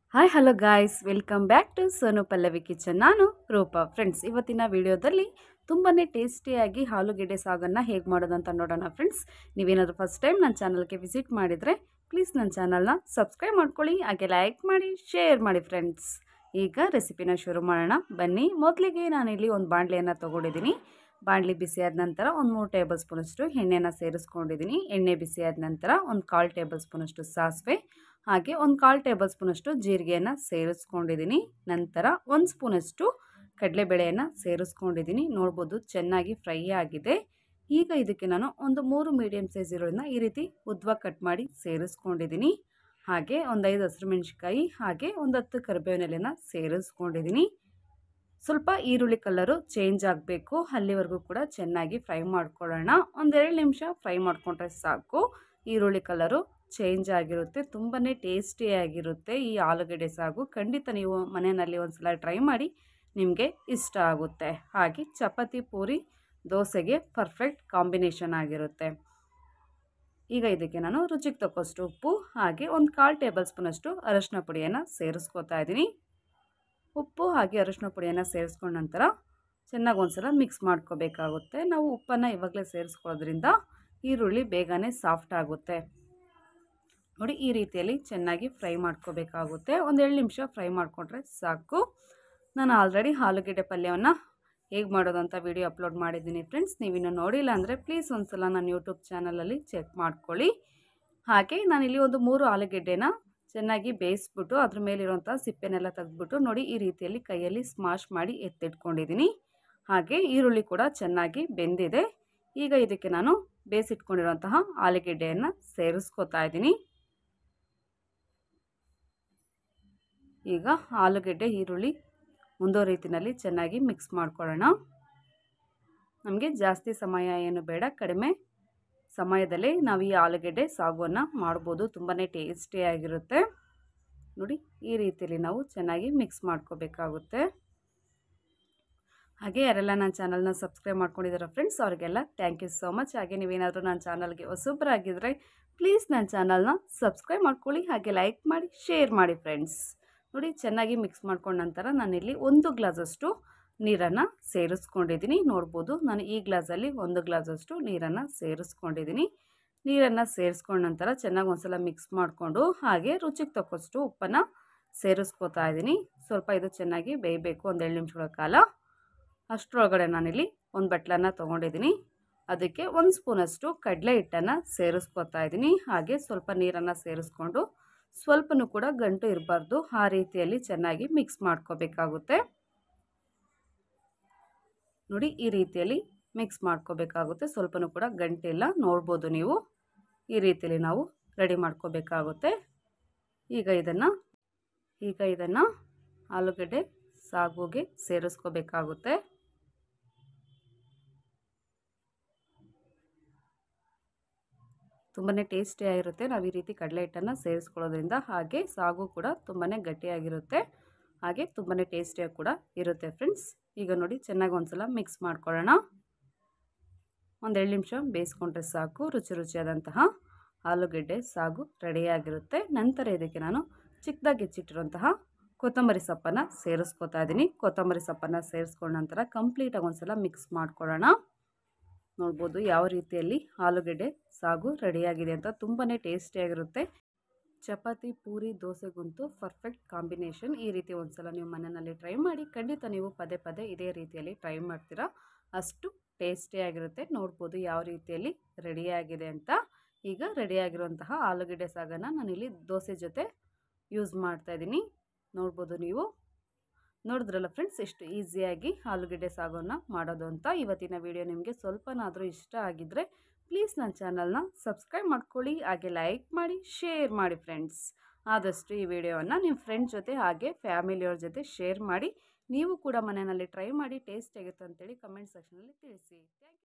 Hi hello guys, welcome back to Sonu Pallavi kitchen. ನಾನು Roopa. Friends, ಇವತ್ತಿನ ವಿಡಿಯೋದಲ್ಲಿ ತುಂಬಾ ಟೇಸ್ಟಿಯಾಗಿ ಆಲೂಗೆಡ್ಡೆ ಸಾಗನ್ನು ಹೇಗೆ ಮಾಡೋದಂತ ನೋಡೋಣ. ಫ್ರೆಂಡ್ಸ್, ನೀವೇನಾದರೂ ಫಸ್ಟ್ ಟೈಮ್ ನನ್ನ ಚಾನಲ್ಗೆ ವಿಸಿಟ್ ಮಾಡಿದರೆ ಪ್ಲೀಸ್ ನನ್ನ ಚಾನಲ್ನ ಸಬ್ಸ್ಕ್ರೈಬ್ ಮಾಡ್ಕೊಳ್ಳಿ, ಹಾಗೆ ಲೈಕ್ ಮಾಡಿ, ಶೇರ್ ಮಾಡಿ. ಫ್ರೆಂಡ್ಸ್, ಈಗ ರೆಸಿಪಿನ ಶುರು ಮಾಡೋಣ ಬನ್ನಿ. ಮೊದಲಿಗೆ ನಾನಿಲ್ಲಿ ಒಂದು ಬಾಣಲೆಯನ್ನು ತೊಗೊಂಡಿದ್ದೀನಿ. ಬಾಣಲಿ ಬಿಸಿಯಾದ ನಂತರ ಒಂದು 3 ಟೇಬಲ್ ಸ್ಪೂನಷ್ಟು ಎಣ್ಣೆನ ಸೇರಿಸ್ಕೊಂಡಿದ್ದೀನಿ. ಎಣ್ಣೆ ಬಿಸಿಯಾದ ನಂತರ ಒಂದು 1/4 ಟೇಬಲ್ ಸ್ಪೂನಷ್ಟು ಸಾಸಿವೆ, ಹಾಗೆ ಒಂದು 1/4 ಟೇಬಲ್ ಸ್ಪೂನಷ್ಟು ಜೀರಿಗೆಯನ್ನು ಸೇರಿಸ್ಕೊಂಡಿದ್ದೀನಿ. ನಂತರ 1 ಸ್ಪೂನಷ್ಟು ಕಡಲೆಬೇಳೆಯನ್ನು ಸೇರಿಸ್ಕೊಂಡಿದ್ದೀನಿ. ನೋಡ್ಬೋದು ಚೆನ್ನಾಗಿ ಫ್ರೈ ಆಗಿದೆ. ಈಗ ಇದಕ್ಕೆ ನಾನು ಒಂದು 3 ಮೀಡಿಯಮ್ ಸೈಜ್ ಈರುಳ್ಳಿನ ಈ ರೀತಿ ಉದ್ದವಾಗಿ ಕಟ್ ಮಾಡಿ ಸೇರಿಸ್ಕೊಂಡಿದ್ದೀನಿ. ಹಾಗೆ ಒಂದು 5 ಹಸಿರು ಮೆಣಸಿನಕಾಯಿ, ಹಾಗೆ ಒಂದು 10 ಕರಿಬೇವಿನ ಎಲೆನ ಸೇರಿಸ್ಕೊಂಡಿದ್ದೀನಿ. ಸ್ವಲ್ಪ ಈರುಳ್ಳಿ ಕಲರು ಚೇಂಜ್ ಆಗಬೇಕು, ಅಲ್ಲಿವರೆಗೂ ಕೂಡ ಚೆನ್ನಾಗಿ ಫ್ರೈ ಮಾಡ್ಕೊಳ್ಳೋಣ. ಒಂದು 2 ನಿಮಿಷ ಫ್ರೈ ಮಾಡಿಕೊಂಡ್ರೆ ಸಾಕು. ಈರುಳ್ಳಿ ಕಲರು ಚೇಂಜ್ ಆಗಿರುತ್ತೆ, ತುಂಬಾ ಟೇಸ್ಟಿಯಾಗಿರುತ್ತೆ ಈ ಆಲೂಗೆಡ್ಡೆ ಸಾಗು. ಖಂಡಿತ ನೀವು ಮನೆಯಲ್ಲಿ ಒಂದು ಸಲ ಟ್ರೈ ಮಾಡಿ, ನಿಮಗೆ ಇಷ್ಟ ಆಗುತ್ತೆ. ಹಾಗೆ ಚಪಾತಿ, ಪೂರಿ, ದೋಸೆಗೆ ಪರ್ಫೆಕ್ಟ್ ಕಾಂಬಿನೇಷನ್ ಆಗಿರುತ್ತೆ. ಈಗ ಇದಕ್ಕೆ ನಾನು ರುಚಿಗೆ ತಕ್ಕಷ್ಟು ಉಪ್ಪು, ಹಾಗೆ ಒಂದು 1/4 ಟೇಬಲ್ ಸ್ಪೂನಷ್ಟು ಅರಶಿನ ಪುಡಿಯನ್ನು ಸೇರಿಸ್ಕೊತಾ ಇದ್ದೀನಿ. ಉಪ್ಪು ಹಾಗೆ ಅರಶಿನ ಪುಡಿಯನ್ನು ಸೇರಿಸ್ಕೊಂಡ ನಂತರ ಚೆನ್ನಾಗಿ ಒಂದ್ಸಲ ಮಿಕ್ಸ್ ಮಾಡ್ಕೋಬೇಕಾಗುತ್ತೆ. ನಾವು ಉಪ್ಪನ್ನು ಇವಾಗಲೇ ಸೇರಿಸ್ಕೊಳ್ಳೋದ್ರಿಂದ ಈರುಳ್ಳಿ ಬೇಗನೆ ಸಾಫ್ಟ್ ಆಗುತ್ತೆ. ನೋಡಿ, ಈ ರೀತಿಯಲ್ಲಿ ಚೆನ್ನಾಗಿ ಫ್ರೈ ಮಾಡ್ಕೋಬೇಕಾಗುತ್ತೆ. ಒಂದು 2 ನಿಮಿಷ ಫ್ರೈ ಮಾಡಿಕೊಂಡ್ರೆ ಸಾಕು. ನಾನು ಆಲ್ರೆಡಿ ಆಲೂಗೆಡ್ಡೆ ಪಲ್ಯವನ್ನು ಹೇಗೆ ಮಾಡೋದು ಅಂತ ವಿಡಿಯೋ ಅಪ್ಲೋಡ್ ಮಾಡಿದ್ದೀನಿ. ಫ್ರೆಂಡ್ಸ್, ನೀವಿನ್ನೂ ನೋಡಿಲ್ಲ ಅಂದರೆ ಪ್ಲೀಸ್ ಒಂದು ಸಲ ನನ್ನ ಯೂಟ್ಯೂಬ್ ಚಾನಲಲ್ಲಿ ಚೆಕ್ ಮಾಡ್ಕೊಳ್ಳಿ. ಹಾಗೆ ನಾನಿಲ್ಲಿ ಒಂದು 3 ಆಲೂಗೆಡ್ಡೆನ ಚೆನ್ನಾಗಿ ಬೇಯಿಸ್ಬಿಟ್ಟು ಅದ್ರ ಮೇಲಿರುವಂಥ ಸಿಪ್ಪೆನೆಲ್ಲ ತೆಗೆದ್ಬಿಟ್ಟು ನೋಡಿ ಈ ರೀತಿಯಲ್ಲಿ ಕೈಯಲ್ಲಿ ಸ್ಮಾಶ್ ಮಾಡಿ ಎತ್ತಿಟ್ಕೊಂಡಿದ್ದೀನಿ. ಹಾಗೆ ಈರುಳ್ಳಿ ಕೂಡ ಚೆನ್ನಾಗಿ ಬೆಂದಿದೆ. ಈಗ ಇದಕ್ಕೆ ನಾನು ಬೇಯಿಸಿಟ್ಕೊಂಡಿರುವಂತಹ ಆಲೂಗೆಡ್ಡೆಯನ್ನು ಸೇರಿಸ್ಕೊತಾ ಇದ್ದೀನಿ. ಈಗ ಆಲೂಗೆಡ್ಡೆ ಈರುಳ್ಳಿ ಒಂದೋ ರೀತಿಯಲ್ಲಿ ಚೆನ್ನಾಗಿ ಮಿಕ್ಸ್ ಮಾಡ್ಕೊಳ್ಳೋಣ. ನಮಗೆ ಜಾಸ್ತಿ ಸಮಯ ಏನು ಬೇಡ, ಕಡಿಮೆ ಸಮಯದಲ್ಲೇ ನಾವು ಈ ಆಲೂಗೆಡ್ಡೆ ಸಾಗುವನ್ನು ಮಾಡ್ಬೋದು. ತುಂಬಾ ಟೇಸ್ಟಿಯಾಗಿರುತ್ತೆ. ನೋಡಿ, ಈ ರೀತಿಯಲ್ಲಿ ನಾವು ಚೆನ್ನಾಗಿ ಮಿಕ್ಸ್ ಮಾಡ್ಕೋಬೇಕಾಗುತ್ತೆ. ಹಾಗೆ ಯಾರೆಲ್ಲ ನನ್ನ ಚಾನಲ್ನ ಸಬ್ಸ್ಕ್ರೈಬ್ ಮಾಡ್ಕೊಂಡಿದ್ದಾರೆ ಫ್ರೆಂಡ್ಸ್, ಅವರಿಗೆಲ್ಲ ಥ್ಯಾಂಕ್ ಯು ಸೋ ಮಚ್. ಹಾಗೆ ನೀವೇನಾದರೂ ನನ್ನ ಚಾನಲ್ಗೆ ಹೊಸಬ್ರಾಗಿದ್ದರೆ ಪ್ಲೀಸ್ ನನ್ನ ಚಾನಲ್ನ ಸಬ್ಸ್ಕ್ರೈಬ್ ಮಾಡ್ಕೊಳ್ಳಿ, ಹಾಗೆ ಲೈಕ್ ಮಾಡಿ, ಶೇರ್ ಮಾಡಿ. ಫ್ರೆಂಡ್ಸ್, ನೋಡಿ ಚೆನ್ನಾಗಿ ಮಿಕ್ಸ್ ಮಾಡ್ಕೊಂಡ ನಂತರ ನಾನಿಲ್ಲಿ 1 ಗ್ಲಾಸಷ್ಟು ನೀರನ್ನು ಸೇರಿಸ್ಕೊಂಡಿದ್ದೀನಿ. ನೋಡ್ಬೋದು, ನಾನು ಈ ಗ್ಲಾಸಲ್ಲಿ 1 ಗ್ಲಾಸಷ್ಟು ನೀರನ್ನು ಸೇರಿಸ್ಕೊಂಡಿದ್ದೀನಿ. ನೀರನ್ನು ಸೇರಿಸ್ಕೊಂಡ ನಂತರ ಚೆನ್ನಾಗಿ ಒಂದ್ಸಲ ಮಿಕ್ಸ್ ಮಾಡಿಕೊಂಡು ಹಾಗೆ ರುಚಿಗೆ ತಕ್ಕಷ್ಟು ಉಪ್ಪನ್ನು ಸೇರಿಸ್ಕೊತಾ ಇದ್ದೀನಿ. ಸ್ವಲ್ಪ ಇದು ಚೆನ್ನಾಗಿ ಬೇಯಬೇಕು, ಒಂದು 2 ನಿಮಿಷಗಳ ಕಾಲ. ಅಷ್ಟರೊಳಗಡೆ ನಾನಿಲ್ಲಿ ಒಂದು ಬಟ್ಲನ್ನು ತೊಗೊಂಡಿದ್ದೀನಿ. ಅದಕ್ಕೆ 1 ಸ್ಪೂನಷ್ಟು ಕಡಲೆ ಹಿಟ್ಟನ್ನು ಸೇರಿಸ್ಕೊತಾ ಇದ್ದೀನಿ. ಹಾಗೆ ಸ್ವಲ್ಪ ನೀರನ್ನು ಸೇರಿಸ್ಕೊಂಡು ಸ್ವಲ್ಪನೂ ಕೂಡ ಗಂಟು ಇರಬಾರ್ದು, ಆ ರೀತಿಯಲ್ಲಿ ಚೆನ್ನಾಗಿ ಮಿಕ್ಸ್ ಮಾಡ್ಕೋಬೇಕಾಗುತ್ತೆ. ನೋಡಿ, ಈ ರೀತಿಯಲ್ಲಿ ಮಿಕ್ಸ್ ಮಾಡ್ಕೋಬೇಕಾಗುತ್ತೆ. ಸ್ವಲ್ಪನೂ ಕೂಡ ಗಂಟಿಲ್ಲ, ನೋಡ್ಬೋದು ನೀವು. ಈ ರೀತಿಯಲ್ಲಿ ನಾವು ರೆಡಿ ಮಾಡ್ಕೋಬೇಕಾಗುತ್ತೆ. ಈಗ ಇದನ್ನು ಆಲೂಗೆಡ್ಡೆ ಸಾಗುಗೆ ಸೇರಿಸ್ಕೋಬೇಕಾಗುತ್ತೆ. ತುಂಬಾ ಟೇಸ್ಟಿಯಾಗಿರುತ್ತೆ ನಾವು ಈ ರೀತಿ ಕಡಲೆ ಹಿಟ್ಟನ್ನು ಸೇರಿಸ್ಕೊಳ್ಳೋದ್ರಿಂದ. ಹಾಗೆ ಸಾಗು ಕೂಡ ತುಂಬಾ ಗಟ್ಟಿಯಾಗಿರುತ್ತೆ, ಹಾಗೆ ತುಂಬಾ ಟೇಸ್ಟಿಯಾಗಿ ಕೂಡ ಇರುತ್ತೆ. ಫ್ರೆಂಡ್ಸ್, ಈಗ ನೋಡಿ ಚೆನ್ನಾಗಿ ಒಂದ್ಸಲ ಮಿಕ್ಸ್ ಮಾಡ್ಕೊಳ್ಳೋಣ. ಒಂದು 2 ನಿಮಿಷ ಬೇಯಿಸ್ಕೊಂಡ್ರೆ ಸಾಕು. ರುಚಿಯಾದಂತಹ ಆಲೂಗೆಡ್ಡೆ ಸಾಗು ರೆಡಿಯಾಗಿರುತ್ತೆ. ನಂತರ ಇದಕ್ಕೆ ನಾನು ಚಿಕ್ಕದಾಗಿ ಹೆಚ್ಚಿಟ್ಟಿರುವಂತಹ ಕೊತ್ತಂಬರಿ ಸೊಪ್ಪನ್ನು ಸೇರಿಸ್ಕೊತಾ ಇದ್ದೀನಿ. ಕೊತ್ತಂಬರಿ ಸೊಪ್ಪನ್ನು ಸೇರಿಸ್ಕೊಂಡ ನಂತರ ಕಂಪ್ಲೀಟಾಗಿ ಒಂದ್ಸಲ ಮಿಕ್ಸ್ ಮಾಡ್ಕೊಳ್ಳೋಣ. ನೋಡ್ಬೋದು ಯಾವ ರೀತಿಯಲ್ಲಿ ಆಲೂಗೆಡ್ಡೆ ಸಾಗು ರೆಡಿಯಾಗಿದೆ ಅಂತ. ತುಂಬಾ ಟೇಸ್ಟಿಯಾಗಿರುತ್ತೆ. ಚಪಾತಿ, ಪೂರಿ, ದೋಸೆಗಂತೂ ಪರ್ಫೆಕ್ಟ್ ಕಾಂಬಿನೇಷನ್. ಈ ರೀತಿ ಒಂದ್ಸಲ ನೀವು ಮನೆಯಲ್ಲಿ ಟ್ರೈ ಮಾಡಿ. ಖಂಡಿತ ನೀವು ಪದೇ ಪದೇ ಇದೇ ರೀತಿಯಲ್ಲಿ ಟ್ರೈ ಮಾಡ್ತೀರಾ, ಅಷ್ಟು ಟೇಸ್ಟಿಯಾಗಿರುತ್ತೆ. ನೋಡ್ಬೋದು ಯಾವ ರೀತಿಯಲ್ಲಿ ರೆಡಿಯಾಗಿದೆ ಅಂತ. ಈಗ ರೆಡಿಯಾಗಿರುವಂತಹ ಆಲೂಗೆಡ್ಡೆ ಸಾಗನ್ನು ನಾನಿಲ್ಲಿ ದೋಸೆ ಜೊತೆ ಯೂಸ್ ಮಾಡ್ತಾಯಿದ್ದೀನಿ. ನೋಡ್ಬೋದು ನೀವು. ನೋಡಿದ್ರಲ್ಲ ಫ್ರೆಂಡ್ಸ್, ಎಷ್ಟು ಈಸಿಯಾಗಿ ಆಲೂಗೆಡ್ಡೆ ಸಾಗನ್ನು ಮಾಡೋದು ಅಂತ. ಇವತ್ತಿನ ವಿಡಿಯೋ ನಿಮಗೆ ಸ್ವಲ್ಪನಾದರೂ ಇಷ್ಟ ಆಗಿದ್ದರೆ ಪ್ಲೀಸ್ ನನ್ನ ಚಾನಲ್ನ ಸಬ್ಸ್ಕ್ರೈಬ್ ಮಾಡ್ಕೊಳ್ಳಿ, ಹಾಗೆ ಲೈಕ್ ಮಾಡಿ, ಶೇರ್ ಮಾಡಿ. ಫ್ರೆಂಡ್ಸ್, ಆದಷ್ಟು ಈ ವಿಡಿಯೋವನ್ನು ನಿಮ್ಮ ಫ್ರೆಂಡ್ಸ್ ಜೊತೆ ಹಾಗೆ ಫ್ಯಾಮಿಲಿಯವ್ರ ಜೊತೆ ಶೇರ್ ಮಾಡಿ. ನೀವು ಕೂಡ ಮನೆಯಲ್ಲಿ ಟ್ರೈ ಮಾಡಿ, ಟೇಸ್ಟ್ ಆಗುತ್ತೆ ಅಂತೇಳಿ ಕಮೆಂಟ್ ಸೆಕ್ಷನಲ್ಲಿ ತಿಳಿಸಿ. Thank you.